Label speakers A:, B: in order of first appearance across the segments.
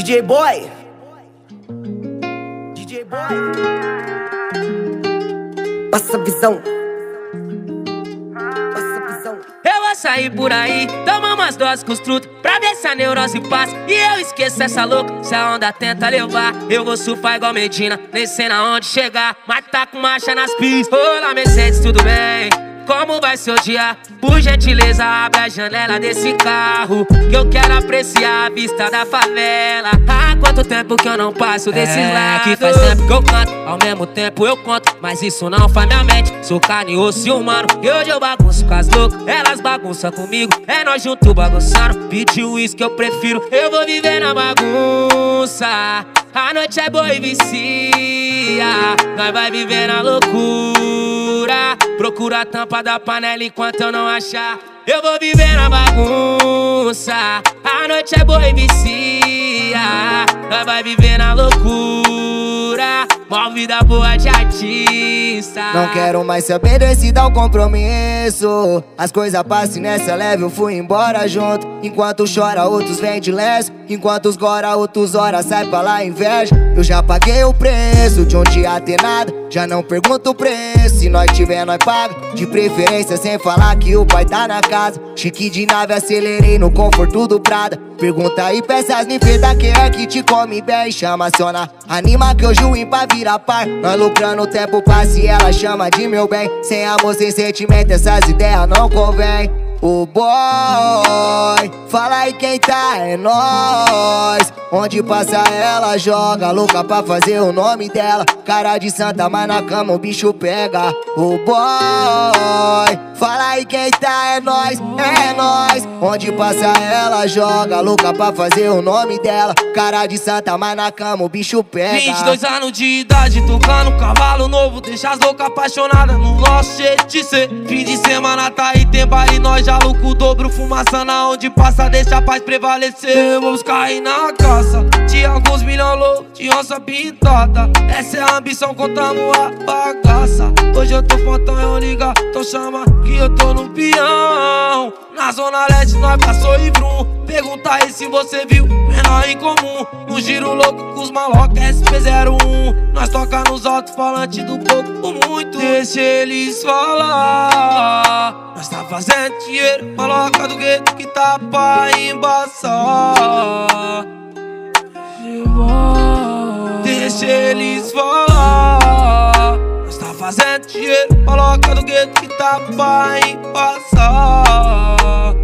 A: DJ Boy. DJ Boy. Passa a visão. Passa a visão.
B: Eu vou sair por aí, tomar umas doses com os trutos, pra ver se a neurose passa e eu esqueço essa louca. Se a onda tenta levar, eu vou surfar igual Medina, nem sei na onde chegar, mas tá com marcha nas pistas. Olá Mercedes, tudo bem? Como vai seu dia? Por gentileza, abre a janela desse carro, que eu quero apreciar a vista da favela. Há quanto tempo que eu não passo desses lados? Que faz tempo que eu canto, ao mesmo tempo eu conto, mas isso não faz minha mente. Sou carne e osso humano, e hoje eu bagunço com as loucas, elas bagunçam comigo, é nós juntos bagunçando. Pedi o uísque que eu prefiro, eu vou viver na bagunça. A noite é boa e vicia, nós vai viver na loucura. Procura a tampa da panela enquanto eu não achar, eu vou viver na bagunça. A noite é boa e vicia, nós vai viver na loucura. Mó vida boa de artista.
C: Não quero mais saber desse tal compromisso. As coisas passam nessa leve, eu fui embora junto. Enquanto chora, outros vêm de leso. Enquanto os gora, outros horas sai pra lá inveja. Eu já paguei o preço de um dia ter nada, já não pergunto o preço. Se nós tiver, nós paga. De preferência sem falar que o pai tá na casa. Chique de nave, acelerei no conforto do Prada. Pergunta aí, peças me feda, quem é que te come bem? Chama aciona, anima que hoje o ímpar vira par. Nós lucrando o tempo passa e ela chama de meu bem. Sem amor, sem sentimento, essas ideias não convém. O boy, fala aí quem tá, é nós. Onde passa ela joga, louca pra fazer o nome dela. Cara de santa, mas na cama o bicho pega. O boy, fala aí quem tá, é nós, é nós. Onde passa ela joga, louca pra fazer o nome dela. Cara de santa, mas na cama o bicho pega.
D: 22 anos de idade, tocando cavalo novo. Deixa as loucas apaixonadas no nosso jeito de ser. Fim de semana tá aí, tem baile, nós já louco o dobro. Fumaça na onde passa, deixa a paz prevalecer. Vamos cair na caça de alguns milhões loucos, de onça pintada. Essa é a ambição, contamos a bagaça. Hoje eu tô fontão, eu liga, então chama que eu tô no peão. Na zona leste nós passou e vrum. Pergunta aí se você viu, menor em comum. No giro louco com os malocas SP01. Nós toca nos alto-falantes do pouco muito. Deixa eles falar. Nós tá fazendo dinheiro, maloca do gueto que tá pra embaçar. Deixa eles falar. Nós tá fazendo dinheiro, maloca do gueto que tá pra embaçar.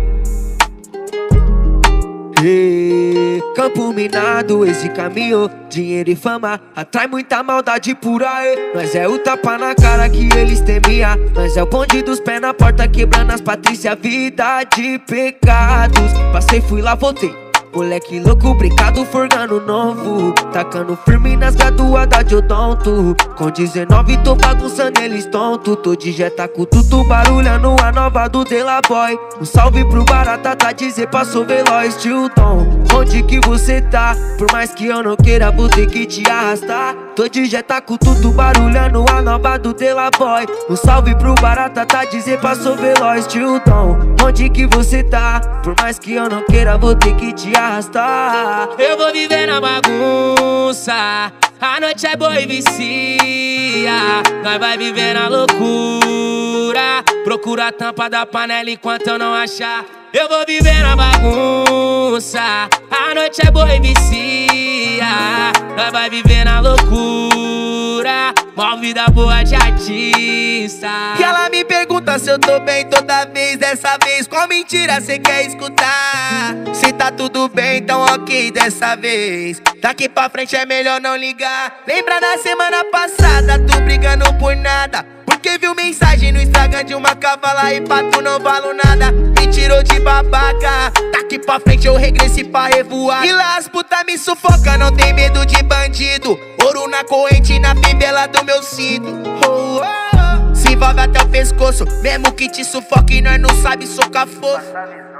B: Campo minado, esse caminho, dinheiro e fama atrai muita maldade por aí. Nós é o tapa na cara que eles temiam. Nós é o bonde dos pés na porta, quebrando as Patrícia, vida de pecados. Passei, fui lá, voltei. Moleque louco, brincado, forgando novo. Tacando firme nas graduadas de odonto. Com 19 tô bagunçando eles tonto. Tô de jeta com tudo barulhando a nova do De La Boy. Um salve pro Barata, tá dizer passou veloz, Tilton. Onde que você tá? Por mais que eu não queira, vou ter que te arrastar. Tô de jeta com tudo barulhando a nova do De La Boy. Um salve pro Barata, tá dizer passou veloz, Tilton. Onde que você tá? Por mais que eu não queira, vou ter que te arrastar.
D: Eu vou viver na bagunça. A noite é boa e vicia. Nós vai viver na loucura. Procura a tampa da panela enquanto eu não achar, eu vou viver na bagunça. A noite é boa e vicia. Nós vai viver na loucura. Mó vida boa de artista.
C: E ela me pergunta se eu tô bem toda vez. Dessa vez, qual mentira cê quer escutar? Se tá tudo bem, então ok dessa vez. Daqui pra frente é melhor não ligar. Lembra na semana passada, tu brigando por nada, porque viu mensagem no Instagram de uma cavala e pra tu não valo nada. Me tirou de babaca. Daqui pra frente eu regressei pra revoar. E lá as puta me sufoca, não tem medo de bandido. Ouro na corrente, na fivela do meu cinto. Oh, oh, oh. Se envolve até o pescoço, mesmo que te sufoque, nós não sabe socar força.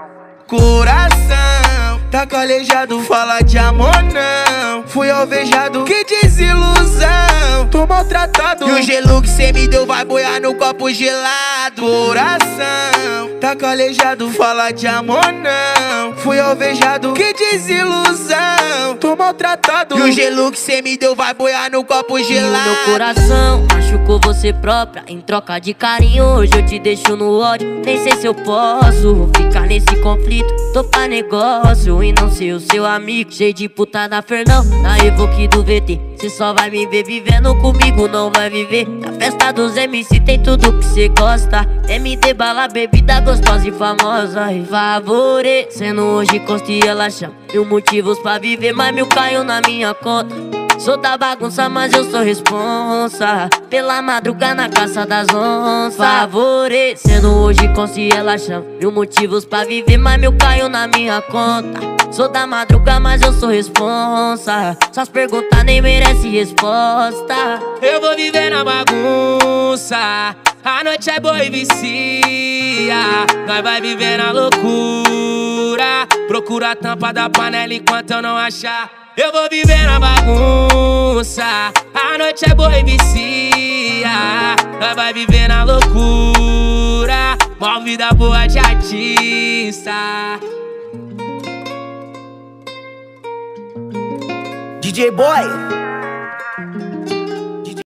C: Coração tá calejado, fala de amor não. Fui alvejado, que desilusão. Tomou
D: maltratado. E o gelo que cê me deu vai boiar no copo gelado. Coração tá calejado, fala de amor não. Fui alvejado, que desilusão. Tô maltratado. E o gelo que cê me deu vai boiar no copo gelado.
E: E o meu coração machucou você própria. Em troca de carinho hoje eu te deixo no ódio. Nem sei se eu posso ficar nesse conflito. Tô pra negócio e não ser o seu amigo. Cheio de putada Fernão, na Evoque do VT. Cê só vai me ver vivendo comigo, não vai viver. Na festa dos MC tem tudo que cê gosta. MD, bala, bebida gostosa e famosa. E favorecendo hoje Costa e ela chama. Mil motivos pra viver, mas mil caiu na minha conta. Sou da bagunça, mas eu sou responsa. Pela madruga na caça das onças. Favorecendo hoje Costa e ela chama. Mil motivos pra viver, mas mil caiu na minha conta. Sou da madruga, mas eu sou responsa. Suas perguntas nem merecem resposta.
B: Eu vou viver na bagunça. A noite é boa e vicia. Nós vai viver na loucura. Procura a tampa da panela enquanto eu não achar. Eu vou viver na bagunça. A noite é boa e vicia. Nós vai viver na loucura. Mó vida boa de artista.
C: DJ Boy